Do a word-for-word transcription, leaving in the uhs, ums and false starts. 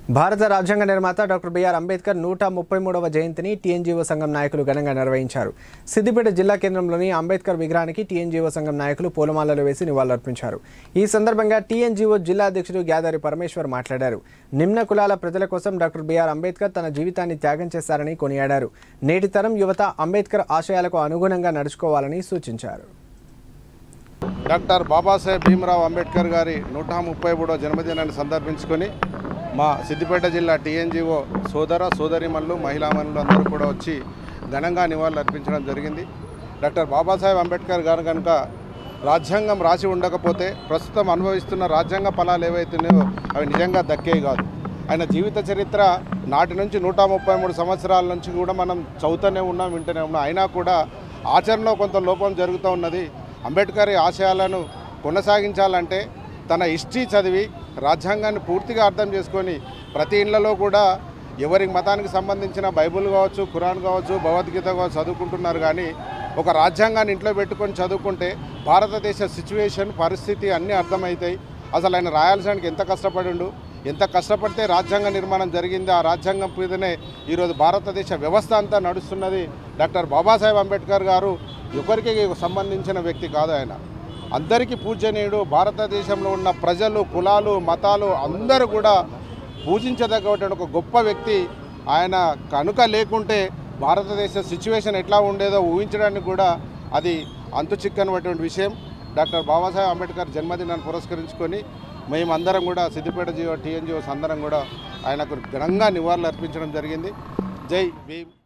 భారత రాజ్యాంగ నిర్మాత డాక్టర్ బిఆర్ అంబేద్కర్ నూట ముప్పై మూడవ జయంతిని టీఎన్జీఓ సంఘం నాయకులు ఘనంగా నిర్వహించారు. సిద్దిపేట జిల్లా కేంద్రంలోని అంబేద్కర్ విగ్రహానికి టీఎన్జీఓ సంఘం నాయకులు పూలమాలలు వేసి నివాళులర్పించారు. ఈ సందర్భంగా టీఎన్జీఓ జిల్లా అధ్యక్షుడు గ్యాదారి పరమేశ్వర్ మాట్లాడారు. నిమ్న కులాల ప్రజల కోసం డాక్టర్ బిఆర్ అంబేద్కర్ తన జీవితాన్ని త్యాగం చేశారని కొనియాడారు. నేటి తరం యువత అంబేద్కర్ ఆశయాలకు అనుగుణంగా నడుచుకోవాలని సూచించారు. డాక్టర్ బాబాసాహెబ్ భీమరావు అంబేద్కర్ గారి నూట ముప్పై మూడవ జన్మదినాన్ని సందర్భించుకొని మా సిద్దిపేట జిల్లా టీఎన్జీఓ సోదర సోదరిమణులు మహిళామణులు అందరూ కూడా వచ్చి ఘనంగా నివాళులు అర్పించడం జరిగింది. డాక్టర్ బాబాసాహెబ్ అంబేద్కర్ గారు కనుక రాజ్యాంగం రాసి ఉండకపోతే ప్రస్తుతం అనుభవిస్తున్న రాజ్యాంగ ఫలాలు ఏవైతున్నాయో అవి నిజంగా దక్కేవి కాదు. ఆయన జీవిత చరిత్ర నాటి నుంచి నూట ముప్పై మూడు సంవత్సరాల నుంచి కూడా మనం చదువుతూనే ఉన్నాం, వింటూనే ఉన్నాం. అయినా కూడా ఆచరణలో కొంత లోపం జరుగుతూ ఉన్నది. అంబేద్కర్ ఆశయాలను కొనసాగించాలంటే తన హిస్టరీ చదివి రాజ్యాంగాన్ని పూర్తిగా అర్థం చేసుకొని ప్రతి ఇళ్లలో కూడా ఎవరి మతానికి సంబంధించిన బైబుల్ కావచ్చు, ఖురాన్ కావచ్చు, భగవద్గీత కావచ్చు చదువుకుంటున్నారు. కానీ ఒక రాజ్యాంగాన్ని ఇంట్లో పెట్టుకొని చదువుకుంటే భారతదేశ సిచ్యువేషన్ పరిస్థితి అన్నీ అర్థమవుతాయి. అసలు ఆయన రాయాల్సడానికి ఎంత కష్టపడిండు, ఎంత కష్టపడితే రాజ్యాంగ నిర్మాణం జరిగింది. ఆ రాజ్యాంగం మీదనే ఈరోజు భారతదేశ వ్యవస్థ అంతా నడుస్తున్నది. డాక్టర్ బాబాసాహెబ్ అంబేద్కర్ గారు ఒకరికి సంబంధించిన వ్యక్తి కాదు. ఆయన అందరికీ పూజనీయుడు. భారతదేశంలో ఉన్న ప్రజలు, కులాలు, మతాలు అందరూ కూడా పూజించదగ్గటువంటి ఒక గొప్ప వ్యక్తి. ఆయన కనుక లేకుంటే భారతదేశ సిచ్యువేషన్ ఎట్లా ఉండేదో ఊహించడానికి కూడా అది అంతు చిక్కనటువంటి విషయం. డాక్టర్ బాబాసాహెబ్ అంబేద్కర్ జన్మదినాన్ని పురస్కరించుకొని మేమందరం కూడా సిద్దిపేట జియో టీఎన్జిఓస్ అందరం కూడా ఆయనకు ఘనంగా నివాళులు అర్పించడం జరిగింది. జై భీమ్.